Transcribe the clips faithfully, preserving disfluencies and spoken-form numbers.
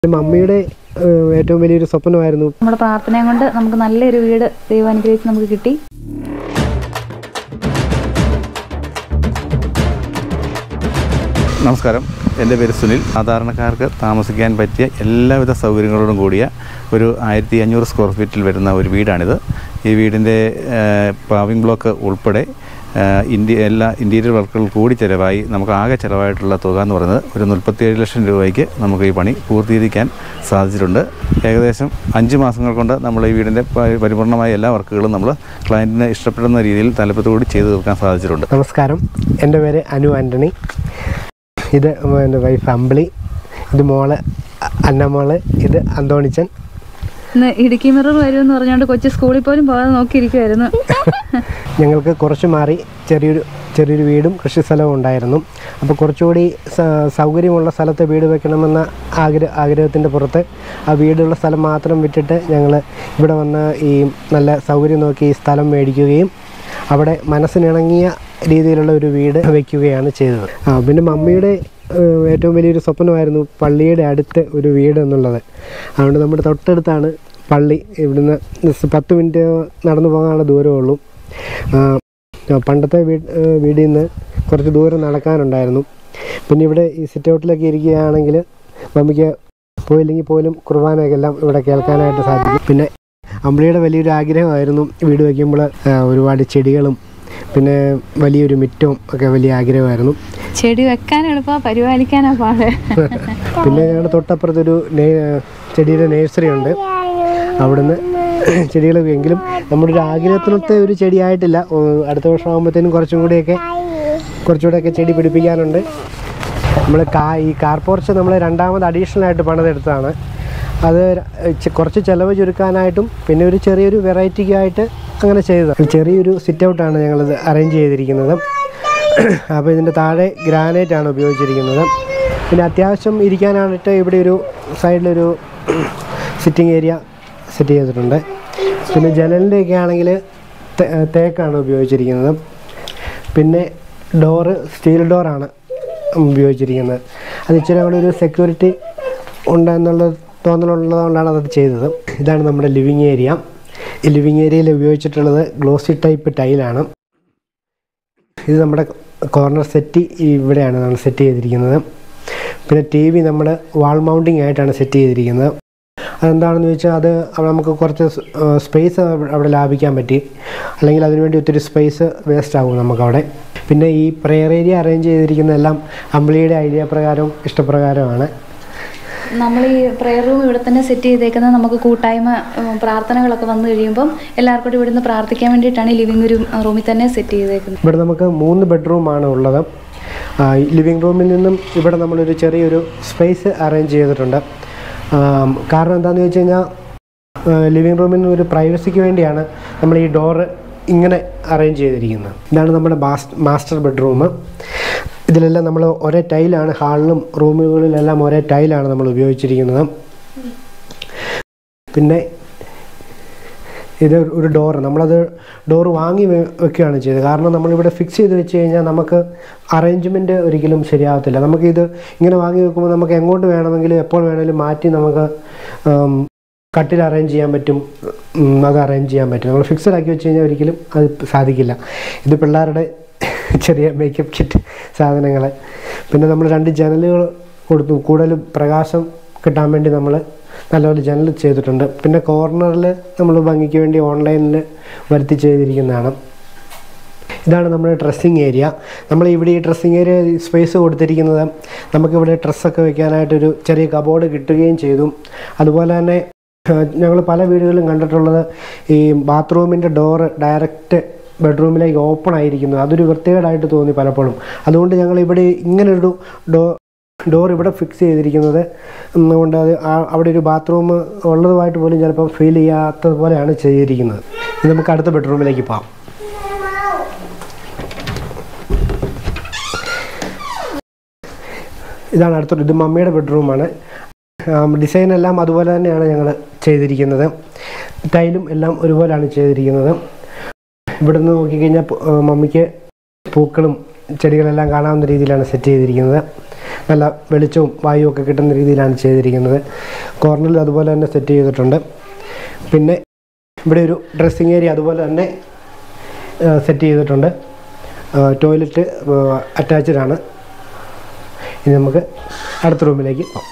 മമ്മിയുടെ ഏറ്റവും വലിയൊരു സ്വപ്നമായിരുന്നു. നമ്മുടെ പ്രാർത്ഥനയും കൊണ്ട് നമുക്ക് നല്ലൊരു വീട് ദൈവം അനുഗ്രഹിച്ച് നമുക്ക് കിട്ടി. നമസ്കാരം, എൻ്റെ പേര് സുനിൽ. സാധാരണക്കാർക്ക് താമസിക്കാൻ പറ്റിയ എല്ലാവിധ സൗകര്യങ്ങളോടും കൂടിയ ഒരു ആയിരത്തി അഞ്ഞൂറ് സ്ക്വയർ ഫീറ്റിൽ വരുന്ന ഒരു വീടാണിത്. ഈ വീടിൻ്റെ പാവിംഗ് ബ്ലോക്ക് ഉൾപ്പെടെ ഇന്ത്യ എല്ലാ ഇൻറ്റീരിയർ വർക്കുകൾ കൂടി ചിലവായി നമുക്ക് ആകെ ചിലവായിട്ടുള്ള തുക എന്ന് പറയുന്നത് ഒരു മുപ്പത്തിയേഴ് ലക്ഷം രൂപയ്ക്ക് നമുക്ക് ഈ പണി പൂർത്തീകരിക്കാൻ സാധിച്ചിട്ടുണ്ട്. ഏകദേശം അഞ്ച് മാസങ്ങൾ കൊണ്ട് നമ്മൾ ഈ വീടിൻ്റെ പരിപൂർണമായ എല്ലാ വർക്കുകളും നമ്മൾ ക്ലയൻറ്റിന് ഇഷ്ടപ്പെടുന്ന രീതിയിൽ തലപ്പത്തോടുകൂടി ചെയ്തു തീർക്കാൻ സാധിച്ചിട്ടുണ്ട്. നമസ്കാരം, എൻ്റെ പേര് അനു ആൻ്റണി. ഇത് എൻ്റെ വൈഫ് അമ്പിളി, ഇത് മോള് അന്നമോള്, ഇത് അന്തോണിച്ചൻ. ഇന്ന് ഇടുക്കി മിറർ വരുമെന്ന് പറഞ്ഞുകൊണ്ട് കൊച്ചു സ്കൂളിൽ പോലും പോകാതെ നോക്കിയിരിക്കുമായിരുന്നു. ഞങ്ങൾക്ക് കുറച്ച് മാറി ചെറിയൊരു ചെറിയൊരു വീടും കൃഷി സ്ഥലവും ഉണ്ടായിരുന്നു. അപ്പോൾ കുറച്ചുകൂടി സൗകര്യമുള്ള സ്ഥലത്ത് വീട് വെക്കണമെന്ന ആഗ്രഹ ആഗ്രഹത്തിൻ്റെ പുറത്ത് ആ വീടുള്ള സ്ഥലം മാത്രം വിട്ടിട്ട് ഞങ്ങൾ ഇവിടെ വന്ന് ഈ നല്ല സൗകര്യം നോക്കി ഈ സ്ഥലം മേടിക്കുകയും അവിടെ മനസ്സിനിണങ്ങിയ രീതിയിലുള്ള ഒരു വീട് വയ്ക്കുകയാണ് ചെയ്തത്. ആ പിന്നെ മമ്മിയുടെ ഏറ്റവും വലിയൊരു സ്വപ്നമായിരുന്നു പള്ളിയുടെ അടുത്ത് ഒരു വീട് എന്നുള്ളത്. അതുകൊണ്ട് നമ്മുടെ തൊട്ടടുത്താണ് പള്ളി. ഇവിടുന്ന് പത്ത് മിനിറ്റ് നടന്നു പോകാനുള്ള ദൂരമുള്ളൂ. പണ്ടത്തെ വീട് വീടിൽ നിന്ന് കുറച്ച് ദൂരം നടക്കാനുണ്ടായിരുന്നു. പിന്നെ ഇവിടെ ഈ സിറ്റ് ഔട്ടിലൊക്കെ ഇരിക്കുകയാണെങ്കിൽ മമ്മിക്ക് പോയില്ലെങ്കിൽ പോലും കുർബാനയൊക്കെ എല്ലാം ഇവിടെ കേൾക്കാനായിട്ട് സാധിക്കും. പിന്നെ അമ്പിളിയുടെ വലിയൊരു ആഗ്രഹമായിരുന്നു വീട് വയ്ക്കുമ്പോൾ ഒരുപാട് ചെടികളും പിന്നെ വലിയൊരു മിറ്റവും ഒക്കെ വലിയ ആഗ്രഹമായിരുന്നു. ചെടി വെക്കാൻ എളുപ്പ, പരിപാലിക്കാനാ പാട്. പിന്നെ ഞങ്ങളുടെ തൊട്ടപ്പുറത്തൊരു ചെടിയുടെ നേഴ്സറി ഉണ്ട്. അവിടുന്ന് ചെടികളൊക്കെ എങ്കിലും നമ്മുടെ ഒരു ആഗ്രഹത്തിനൊത്ത ഒരു ചെടിയായിട്ടില്ല. അടുത്ത വർഷം ആകുമ്പോഴത്തേനും കുറച്ചും കൂടിയൊക്കെ കുറച്ചുകൂടെയൊക്കെ ചെടി പിടിപ്പിക്കാനുണ്ട്. നമ്മൾ കാ ഈ കാർ പോർച്ച് നമ്മൾ രണ്ടാമത് അഡീഷണൽ ആയിട്ട് പണിതെടുത്തതാണ്. അത് കുറച്ച് ചിലവ് ചുരുക്കാനായിട്ടും പിന്നെ ഒരു ചെറിയൊരു വെറൈറ്റിക്കായിട്ട് അങ്ങനെ ചെയ്തതാണ്. ചെറിയൊരു സിറ്റ് ഔട്ടാണ് ഞങ്ങളിത് അറേഞ്ച് ചെയ്തിരിക്കുന്നത്. അപ്പോൾ ഇതിൻ്റെ താഴെ ഗ്രാനൈറ്റാണ് ഉപയോഗിച്ചിരിക്കുന്നത്. പിന്നെ അത്യാവശ്യം ഇരിക്കാനായിട്ട് ഇവിടെ ഒരു സൈഡിലൊരു സിറ്റിംഗ് ഏരിയ സെറ്റ് ചെയ്തിട്ടുണ്ട്. പിന്നെ ജനലിൻ്റെയൊക്കെ ആണെങ്കിൽ തേക്കാണ് ഉപയോഗിച്ചിരിക്കുന്നത്. പിന്നെ ഡോറ് സ്റ്റീൽ ഡോറാണ് ഉപയോഗിച്ചിരിക്കുന്നത്. അത് ഇച്ചിരി കൂടെ ഒരു സെക്യൂരിറ്റി ഉണ്ടെന്നുള്ള തോന്നലുള്ളതുകൊണ്ടാണ് അത് ചെയ്തത്. ഇതാണ് നമ്മുടെ ലിവിങ് ഏരിയ. ഈ ലിവിങ് ഏരിയയിൽ ഉപയോഗിച്ചിട്ടുള്ളത് ഗ്ലോസി ടൈപ്പ് ടൈലാണ്. ഇത് നമ്മുടെ കോർണർ സെറ്റ് ഇവിടെയാണ് നമ്മൾ സെറ്റ് ചെയ്തിരിക്കുന്നത്. പിന്നെ ടി വി നമ്മൾ വാൾ മൗണ്ടിങ് ആയിട്ടാണ് സെറ്റ് ചെയ്തിരിക്കുന്നത്. അതെന്താണെന്ന് ചോദിച്ചാൽ അത് നമുക്ക് കുറച്ച് സ്പേസ് അവിടെ ലാഭിക്കാൻ പറ്റി. അല്ലെങ്കിൽ അതിനുവേണ്ടി ഒത്തിരി സ്പേസ് വേസ്റ്റ് ആകും നമുക്കവിടെ. പിന്നെ ഈ പ്രെയർ ഏരിയ അറേഞ്ച് ചെയ്തിരിക്കുന്നതെല്ലാം അമ്പിളിയുടെ ഐഡിയ പ്രകാരവും ഇഷ്ടപ്രകാരമാണ്. നമ്മൾ ഈ പ്രെയർ റൂം ഇവിടെ തന്നെ സെറ്റ് ചെയ്തേക്കുന്നത് നമുക്ക് കൂട്ടായ്മ പ്രാർത്ഥനകളൊക്കെ വന്നു കഴിയുമ്പം എല്ലാവർക്കും കൂടി ഇവിടുന്ന് പ്രാർത്ഥിക്കാൻ വേണ്ടിയിട്ടാണ് ഈ ലിവിങ് റൂം റൂമിൽ തന്നെ സെറ്റ് ചെയ്തേക്കുന്നത്. ഇവിടെ നമുക്ക് മൂന്ന് ബെഡ്റൂമാണ് ഉള്ളത്. ലിവിങ് റൂമിൽ നിന്നും ഇവിടെ നമ്മളൊരു ചെറിയൊരു സ്പേസ് അറേഞ്ച് ചെയ്തിട്ടുണ്ട്. കാരണം എന്താണെന്ന് ചോദിച്ചു കഴിഞ്ഞാൽ ലിവിങ് റൂമിൽ നിന്ന് ഒരു പ്രൈവസിക്ക് വേണ്ടിയാണ് നമ്മൾ ഈ ഡോറ് ഇങ്ങനെ അറേഞ്ച് ചെയ്തിരിക്കുന്നത്. ഇതാണ് നമ്മുടെ മാസ്റ്റർ ബെഡ്റൂം. ഇതിലെല്ലാം നമ്മൾ ഒരേ ടൈലാണ്, ഹാളിലും റൂമുകളിലെല്ലാം ഒരേ ടൈലാണ് നമ്മൾ ഉപയോഗിച്ചിരിക്കുന്നത്. പിന്നെ ഇത് ഒരു ഡോറ് നമ്മളത് ഡോറ് വാങ്ങി വെക്കുകയാണ് ചെയ്തത്. കാരണം നമ്മളിവിടെ ഫിക്സ് ചെയ്ത് വെച്ച് കഴിഞ്ഞാൽ നമുക്ക് അറേഞ്ച്മെൻറ്റ് ഒരിക്കലും ശരിയാകത്തില്ല. നമുക്കിത് ഇങ്ങനെ വാങ്ങി വെക്കുമ്പോൾ നമുക്ക് എങ്ങോട്ട് വേണമെങ്കിലും എപ്പോൾ വേണമെങ്കിലും മാറ്റി നമുക്ക് കട്ടിൽ അറേഞ്ച് ചെയ്യാൻ പറ്റും, അത് അറേഞ്ച് ചെയ്യാൻ പറ്റും. നമ്മൾ ഫിക്സഡ് ആക്കി വെച്ച് കഴിഞ്ഞാൽ ഒരിക്കലും അത് സാധിക്കില്ല. ഇത് പിള്ളേരുടെ ചെറിയ മേക്കപ്പ് കിറ്റ് സാധനങ്ങൾ. പിന്നെ നമ്മൾ രണ്ട് ജനലുകൾ കൊടുത്തു, കൂടുതൽ പ്രകാശം കിട്ടാൻ വേണ്ടി നമ്മൾ നല്ലപോലെ ജനൽ ചെയ്തിട്ടുണ്ട്. പിന്നെ കോർണറിൽ നമ്മൾ ഭംഗിക്ക് വേണ്ടി ഓൺലൈനിൽ വരുത്തി ചെയ്തിരിക്കുന്നതാണ്. ഇതാണ് നമ്മുടെ ഡ്രസ്സിങ് ഏരിയ. നമ്മൾ ഇവിടെ ഈ ഡ്രസ്സിങ് ഏരിയ സ്പേസ് കൊടുത്തിരിക്കുന്നത് നമുക്കിവിടെ ഡ്രസ്സൊക്കെ വെക്കാനായിട്ടൊരു ചെറിയ കബോർഡ് കിട്ടുകയും ചെയ്തു. അതുപോലെ തന്നെ ഞങ്ങൾ പല വീടുകളിലും കണ്ടിട്ടുള്ളത് ഈ ബാത്റൂമിൻ്റെ ഡോറ് ഡയറക്റ്റ് ബെഡ്റൂമിലേക്ക് ഓപ്പൺ ആയിരിക്കുന്നത്. അതൊരു വൃത്തികേടായിട്ട് തോന്നി പലപ്പോഴും. അതുകൊണ്ട് ഞങ്ങൾ ഇവിടെ ഇങ്ങനൊരു ഡോ ഡോർ ഇവിടെ ഫിക്സ് ചെയ്തിരിക്കുന്നത് കൊണ്ട് അത് അവിടെ ഒരു ബാത്റൂം ഉള്ളതുമായിട്ട് പോലും ചിലപ്പോൾ ഫീൽ ചെയ്യാത്തതുപോലെയാണ് ചെയ്തിരിക്കുന്നത്. ഇത് നമുക്ക് അടുത്ത ബെഡ്റൂമിലേക്ക് പോകാം. ഇതാണ് അടുത്തൊരു, ഇത് മമ്മിയുടെ ബെഡ്റൂമാണ്. ഡിസൈനെല്ലാം അതുപോലെ തന്നെയാണ് ഞങ്ങൾ ചെയ്തിരിക്കുന്നത്. ടൈലും എല്ലാം ഒരുപോലെയാണ് ചെയ്തിരിക്കുന്നത്. ഇവിടുന്ന് നോക്കിക്കഴിഞ്ഞാൽ മമ്മിക്ക് പൂക്കളും ചെടികളെല്ലാം കാണാവുന്ന രീതിയിലാണ് സെറ്റ് ചെയ്തിരിക്കുന്നത്. നല്ല വെളിച്ചവും വായുവും ഒക്കെ കിട്ടുന്ന രീതിയിലാണ് ചെയ്തിരിക്കുന്നത്. കോർണറിൽ അതുപോലെ തന്നെ സെറ്റ് ചെയ്തിട്ടുണ്ട്. പിന്നെ ഇവിടെ ഒരു ഡ്രസ്സിങ് ഏരിയ അതുപോലെ തന്നെ സെറ്റ് ചെയ്തിട്ടുണ്ട്. ടോയ്ലറ്റ് അറ്റാച്ച്ഡ് ആണ്. ഇനി നമുക്ക് അടുത്ത റൂമിലേക്ക് പോകാം.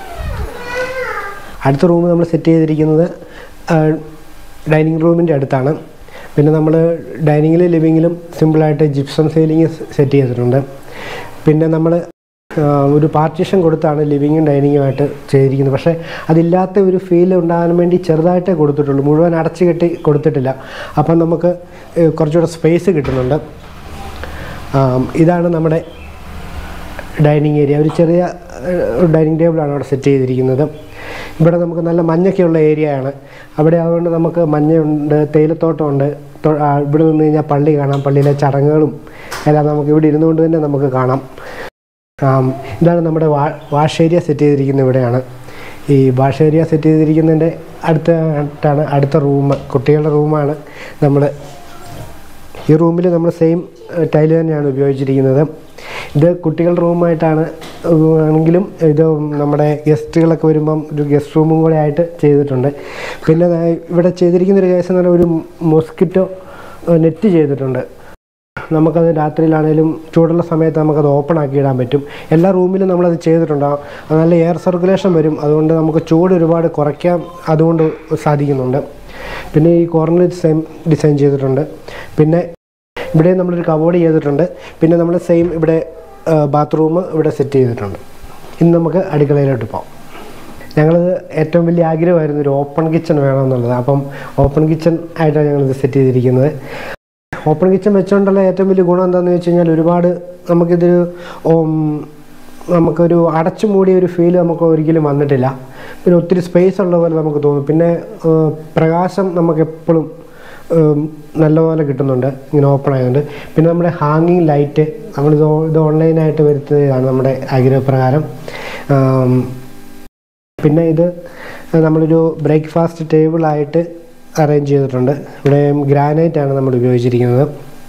അടുത്ത റൂം നമ്മൾ സെറ്റ് ചെയ്തിരിക്കുന്നത് ഡൈനിങ് റൂമിൻ്റെ അടുത്താണ്. പിന്നെ നമ്മൾ ഡൈനിങ്ങിലും ലിവിങ്ങിലും സിമ്പിളായിട്ട് ജിപ്സം സീലിംഗ് സെറ്റ് ചെയ്തിട്ടുണ്ട്. പിന്നെ നമ്മൾ ഒരു പാർട്ടീഷൻ കൊടുത്താണ് ലിവിങ്ങും ഡൈനിങ്ങുമായിട്ട് ചെയ്തിരിക്കുന്നത്. പക്ഷേ അതില്ലാത്ത ഒരു ഫീൽ ഉണ്ടാകാൻ വേണ്ടി ചെറുതായിട്ടേ കൊടുത്തിട്ടുള്ളൂ, മുഴുവൻ അടച്ചു കെട്ടി കൊടുത്തിട്ടില്ല. അപ്പം നമുക്ക് കുറച്ചുകൂടെ സ്പേസ് കിട്ടുന്നുണ്ട്. ഇതാണ് നമ്മുടെ ഡൈനിങ് ഏരിയ. ഒരു ചെറിയ ഡൈനിങ് ടേബിളാണ് അവിടെ സെറ്റ് ചെയ്തിരിക്കുന്നത്. ഇവിടെ നമുക്ക് നല്ല മഞ്ഞൊക്കെയുള്ള ഏരിയയാണ്. അവിടെ അതുകൊണ്ട് നമുക്ക് മഞ്ഞയുണ്ട്, തേയിലത്തോട്ടമുണ്ട്. ഇവിടെ നിന്ന് കഴിഞ്ഞാൽ പള്ളി കാണാം, പള്ളിയിലെ ചടങ്ങുകളും എല്ലാം നമുക്ക് ഇവിടെ ഇരുന്നുകൊണ്ട് തന്നെ നമുക്ക് കാണാം. ഇതാണ് നമ്മുടെ വാ വാഷ് ഏരിയ സെറ്റ് ചെയ്തിരിക്കുന്നത്. ഇവിടെയാണ് ഈ വാഷ് ഏരിയ സെറ്റ് ചെയ്തിരിക്കുന്നതിൻ്റെ അടുത്തായിട്ടാണ് അടുത്ത റൂം, കുട്ടികളുടെ റൂമാണ്. നമ്മൾ ഈ റൂമിൽ നമ്മൾ സെയിം ടൈല് തന്നെയാണ് ഉപയോഗിച്ചിരിക്കുന്നത്. ഇത് കുട്ടികളുടെ റൂമായിട്ടാണ് ആണെങ്കിലും ഇത് നമ്മുടെ ഗസ്റ്റുകളൊക്കെ വരുമ്പം ഒരു ഗസ്റ്റ് റൂമും കൂടെ ആയിട്ട് ചെയ്തിട്ടുണ്ട്. പിന്നെ ഇവിടെ ചെയ്തിരിക്കുന്നൊരു കേസ് എന്ന് പറഞ്ഞാൽ ഒരു മോസ്കിറ്റോ നെറ്റ് ചെയ്തിട്ടുണ്ട്. നമുക്കത് രാത്രിയിലാണെങ്കിലും ചൂടുള്ള സമയത്ത് നമുക്കത് ഓപ്പൺ ആക്കി ഇടാൻ പറ്റും. എല്ലാ റൂമിലും നമ്മളത് ചെയ്തിട്ടുണ്ടാകും. നല്ല എയർ സർക്കുലേഷൻ വരും. അതുകൊണ്ട് നമുക്ക് ചൂട് ഒരുപാട് കുറയ്ക്കാൻ അതുകൊണ്ട് സാധിക്കുന്നുണ്ട്. പിന്നെ ഈ കോർണറിൽ സെയിം ഡിസൈൻ ചെയ്തിട്ടുണ്ട്. പിന്നെ ഇവിടെ നമ്മളൊരു കബോർഡ് ചെയ്തിട്ടുണ്ട്. പിന്നെ നമ്മൾ സെയിം ഇവിടെ ബാത്റൂം ഇവിടെ സെറ്റ് ചെയ്തിട്ടുണ്ട്. ഇനി നമുക്ക് അടുക്കളയിലോട്ട് പോകാം. ഞങ്ങളത് ഏറ്റവും വലിയ ആഗ്രഹമായിരുന്നു ഒരു ഓപ്പൺ കിച്ചൺ വേണമെന്നുള്ളത്. അപ്പം ഓപ്പൺ കിച്ചൺ ആയിട്ടാണ് ഞങ്ങളിത് സെറ്റ് ചെയ്തിരിക്കുന്നത്. ഓപ്പൺ കിച്ചൺ വെച്ചുകൊണ്ടുള്ള ഏറ്റവും വലിയ ഗുണം എന്താണെന്ന് വെച്ച് കഴിഞ്ഞാൽ ഒരുപാട് നമുക്കിത് നമുക്കൊരു അടച്ചു മൂടിയ ഒരു ഫീൽ നമുക്ക് ഒരിക്കലും വന്നിട്ടില്ല. പിന്നെ ഒത്തിരി സ്പേസ് ഉള്ള പോലെ നമുക്ക് തോന്നും. പിന്നെ പ്രകാശം നമുക്ക് എപ്പോഴും നല്ലപോലെ കിട്ടുന്നുണ്ട് ഇങ്ങനെ ഓപ്പൺ ആയതുകൊണ്ട്. പിന്നെ നമ്മുടെ ഹാങ്ങിങ് ലൈറ്റ് നമ്മൾ ഇത് ഇത് ഓൺലൈനായിട്ട് വരുത്തുന്നതാണ് നമ്മുടെ ആഗ്രഹപ്രകാരം. പിന്നെ ഇത് നമ്മളൊരു ബ്രേക്ക്ഫാസ്റ്റ് ടേബിളായിട്ട് അറേഞ്ച് ചെയ്തിട്ടുണ്ട്. ഇവിടെ ഗ്രാനൈറ്റാണ് നമ്മൾ ഉപയോഗിച്ചിരിക്കുന്നത്.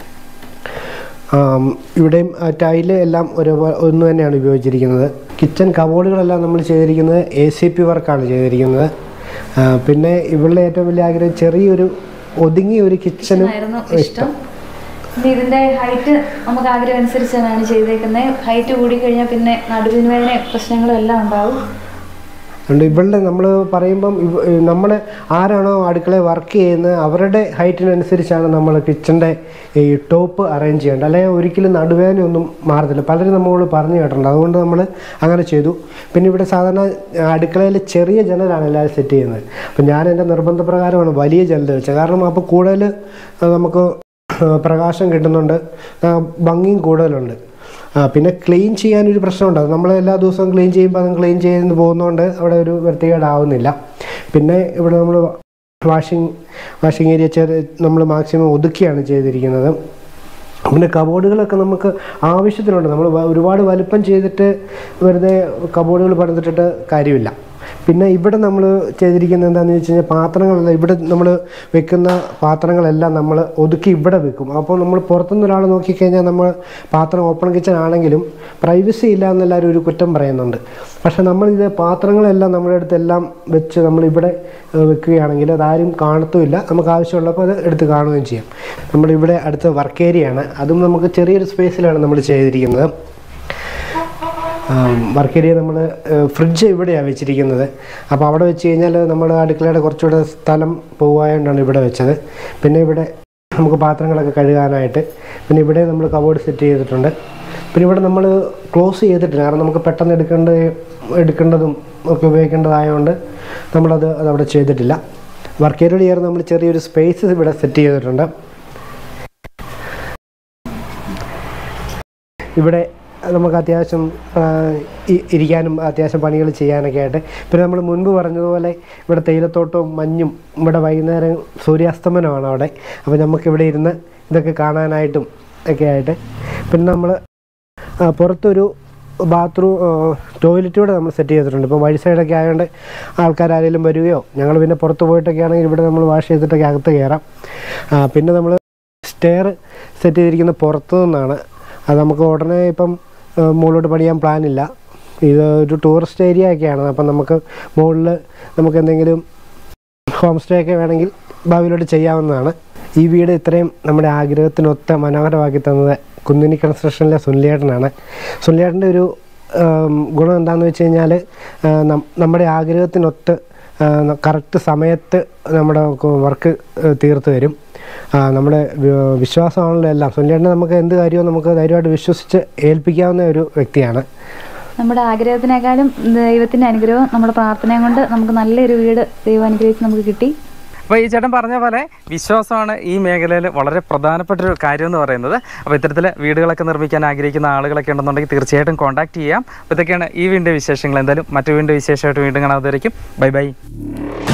ഇവിടെയും ടൈല് എല്ലാം ഒരു ഒന്ന് തന്നെയാണ് ഉപയോഗിച്ചിരിക്കുന്നത്. കിച്ചൺ കബോർഡുകളെല്ലാം നമ്മൾ ചെയ്തിരിക്കുന്നത് എ സി പി വർക്കാണ് ചെയ്തിരിക്കുന്നത്. പിന്നെ ഇവളുടെ ഏറ്റവും വലിയ ആഗ്രഹം ചെറിയൊരു ഒതുങ്ങിയ ഒരു കിച്ചനും ഇഷ്ടം. ഇതിന്റെ ഹൈറ്റ് നമുക്ക് ആഗ്രഹം അനുസരിച്ചാണ് ചെയ്തേക്കുന്നത്. ഹൈറ്റ് കൂടിക്കഴിഞ്ഞാൽ പിന്നെ നടുവിന് വേദന പ്രശ്നങ്ങളും എല്ലാം ഉണ്ടാവും. അതുകൊണ്ട് ഇവളുടെ നമ്മൾ പറയുമ്പം നമ്മൾ ആരാണോ അടുക്കളയിൽ വർക്ക് ചെയ്യുന്നത് അവരുടെ ഹൈറ്റിനനുസരിച്ചാണ് നമ്മൾ കിച്ചൻ്റെ ഈ ടോപ്പ് അറേഞ്ച് ചെയ്യേണ്ടത്. അല്ലെങ്കിൽ ഒരിക്കലും നടുവേദനയൊന്നും മാറത്തില്ല. പലരും നമ്മളോട് പറഞ്ഞു കേട്ടിട്ടുണ്ട്. അതുകൊണ്ട് നമ്മൾ അങ്ങനെ ചെയ്തു. പിന്നെ ഇവിടെ സാധാരണ അടുക്കളയിൽ ചെറിയ ജനലാണ് എല്ലാവരും സെറ്റ് ചെയ്യുന്നത്. അപ്പം ഞാൻ എൻ്റെ നിർബന്ധപ്രകാരമാണ് വലിയ ജനൽ വെച്ചത്. കാരണം അപ്പോൾ കൂടുതൽ നമുക്ക് പ്രകാശം കിട്ടുന്നുണ്ട്, ഭംഗിയും കൂടുതലുണ്ട്. പിന്നെ ക്ലീൻ ചെയ്യാനൊരു പ്രശ്നമുണ്ട്. നമ്മൾ എല്ലാ ദിവസവും ക്ലീൻ ചെയ്യുമ്പോൾ അതും ക്ലീൻ ചെയ്ത് പോകുന്നതുകൊണ്ട് അവിടെ ഒരു വൃത്തികേടാവുന്നില്ല. പിന്നെ ഇവിടെ നമ്മൾ വാഷിംഗ് വാഷിംഗ് ഏരിയ ചെറിയ നമ്മൾ മാക്സിമം ഒതുക്കിയാണ് ചെയ്തിരിക്കുന്നത്. പിന്നെ കബോർഡുകളൊക്കെ നമുക്ക് ആവശ്യത്തിനുണ്ട്. നമ്മൾ ഒരുപാട് വലുപ്പം ചെയ്തിട്ട് വെറുതെ കബോർഡുകൾ പണിതിട്ടിട്ട് കാര്യമില്ല. പിന്നെ ഇവിടെ നമ്മൾ ചെയ്തിരിക്കുന്നത് എന്താണെന്ന് വെച്ച് കഴിഞ്ഞാൽ പാത്രങ്ങളെല്ലാം ഇവിടെ നമ്മൾ വെക്കുന്ന പാത്രങ്ങളെല്ലാം നമ്മൾ ഒതുക്കി ഇവിടെ വെക്കും. അപ്പോൾ നമ്മൾ പുറത്തുനിന്ന് ഒരാൾ നോക്കിക്കഴിഞ്ഞാൽ നമ്മൾ പാത്രം ഓപ്പൺ കിച്ചൺ ആണെങ്കിലും പ്രൈവസി ഇല്ല എന്നെല്ലാവരും ഒരു കുറ്റം പറയുന്നുണ്ട്. പക്ഷേ നമ്മളിത് പാത്രങ്ങളെല്ലാം നമ്മുടെ അടുത്തെല്ലാം വെച്ച് നമ്മളിവിടെ വെക്കുകയാണെങ്കിൽ അതാരും കാണത്തുമില്ല. നമുക്ക് ആവശ്യമുള്ളപ്പോൾ അത് എടുത്ത് കാണുകയും ചെയ്യാം. നമ്മളിവിടെ അടുത്ത വർക്ക് ഏരിയയാണ്. അതും നമുക്ക് ചെറിയൊരു സ്പേസിലാണ് നമ്മൾ ചെയ്തിരിക്കുന്നത്. വർക്ക് ഏരിയ നമ്മൾ ഫ്രിഡ്ജ് ഇവിടെയാണ് വെച്ചിരിക്കുന്നത്. അപ്പോൾ അവിടെ വെച്ച് കഴിഞ്ഞാൽ നമ്മൾ അടുക്കളയുടെ കുറച്ചുകൂടെ സ്ഥലം പോകാനാണ് ഇവിടെ വെച്ചത്. പിന്നെ ഇവിടെ നമുക്ക് പാത്രങ്ങളൊക്കെ കഴുകാനായിട്ട് പിന്നെ ഇവിടെ നമ്മൾ കബോർഡ് സെറ്റ് ചെയ്തിട്ടുണ്ട്. പിന്നെ ഇവിടെ നമ്മൾ ക്ലോസ് ചെയ്തിട്ടില്ല. കാരണം നമുക്ക് പെട്ടെന്ന് എടുക്കേണ്ട എടുക്കേണ്ടതും ഒക്കെ ഉപയോഗിക്കേണ്ടതായതുകൊണ്ട് നമ്മളത് അതവിടെ ചെയ്തിട്ടില്ല. വർക്ക് ഏരിയയോട് ചേർന്ന് നമ്മൾ ചെറിയൊരു സ്പേസ് ഇവിടെ സെറ്റ് ചെയ്തിട്ടുണ്ട്. ഇവിടെ നമുക്ക് അത്യാവശ്യം ഇരിക്കാനും അത്യാവശ്യം പണികൾ ചെയ്യാനൊക്കെ ആയിട്ട്. പിന്നെ നമ്മൾ മുൻപ് പറഞ്ഞതുപോലെ ഇവിടെ തേയിലത്തോട്ടവും മഞ്ഞും ഇവിടെ വൈകുന്നേരം സൂര്യാസ്തമനമാണ് അവിടെ. അപ്പോൾ നമുക്കിവിടെ ഇരുന്ന് ഇതൊക്കെ കാണാനായിട്ടും ഒക്കെ ആയിട്ട്. പിന്നെ നമ്മൾ പുറത്തൊരു ബാത്റൂം ടോയ്ലറ്റ് കൂടെ നമ്മൾ സെറ്റ് ചെയ്തിട്ടുണ്ട്. ഇപ്പോൾ വഴി സൈഡൊക്കെ ആയതുകൊണ്ട് ആൾക്കാരാരെങ്കിലും വരികയോ ഞങ്ങൾ പിന്നെ പുറത്ത് പോയിട്ടൊക്കെ ആണെങ്കിൽ ഇവിടെ നമ്മൾ വാഷ് ചെയ്തിട്ടൊക്കെ അകത്ത് കയറാം. പിന്നെ നമ്മൾ സ്റ്റെയർ സെറ്റ് ചെയ്തിരിക്കുന്നത് പുറത്തു നിന്നാണ്. അത് നമുക്ക് ഉടനെ ഇപ്പം മുകളിലോട്ട് പണിയാൻ പ്ലാനില്ല. ഇത് ഒരു ടൂറിസ്റ്റ് ഏരിയ ഒക്കെയാണ്. അപ്പം നമുക്ക് മുകളിൽ നമുക്ക് എന്തെങ്കിലും ഹോം സ്റ്റേ ഒക്കെ വേണമെങ്കിൽ ഭാവിയിലോട്ട് ചെയ്യാവുന്നതാണ്. ഈ വീട് ഇത്രയും നമ്മുടെ ആഗ്രഹത്തിനൊത്ത മനോഹരമാക്കി തന്നത് കുന്നിനി കൺസ്ട്രക്ഷനിലെ സുനിലേട്ടനാണ്. സുനിലേട്ടൻ്റെ ഒരു ഗുണം എന്താണെന്ന് വെച്ച് കഴിഞ്ഞാൽ നമ്മുടെ ആഗ്രഹത്തിനൊത്ത് കറക്റ്റ് സമയത്ത് നമ്മുടെ വർക്ക് തീർത്ത് തരും. നമ്മുടെ വിശ്വാസമാണല്ലോ എല്ലാം. സുനിലേട്ടനെ നമുക്ക് എന്ത് കാര്യവും നമുക്ക് ധൈര്യമായിട്ട് വിശ്വസിച്ച് ഏൽപ്പിക്കാവുന്ന ഒരു വ്യക്തിയാണ്. നമ്മുടെ ആഗ്രഹത്തിനേക്കാളും ദൈവത്തിൻ്റെ അനുഗ്രഹം നമ്മുടെ പ്രാർത്ഥനയും കൊണ്ട് നമുക്ക് നല്ലൊരു വീട് ദൈവം അനുഗ്രഹിച്ച് നമുക്ക് കിട്ടി. അപ്പോൾ ഈ ചേട്ടൻ പറഞ്ഞ പോലെ വിശ്വാസമാണ് ഈ മേഖലയിൽ വളരെ പ്രധാനപ്പെട്ടൊരു കാര്യം എന്ന് പറയുന്നത്. അപ്പോൾ ഇത്തരത്തിൽ വീടുകളൊക്കെ നിർമ്മിക്കാൻ ആഗ്രഹിക്കുന്ന ആളുകളൊക്കെ ഉണ്ടെന്നുണ്ടെങ്കിൽ തീർച്ചയായിട്ടും കോൺടാക്ട് ചെയ്യാം. അപ്പോൾ ഇതൊക്കെയാണ് ഈ വീടിൻ്റെ വിശേഷങ്ങൾ. എന്തായാലും മറ്റു വീടിൻ്റെ വിശേഷമായിട്ട് വീണ്ടും കാണാതെ ബൈ ബൈ.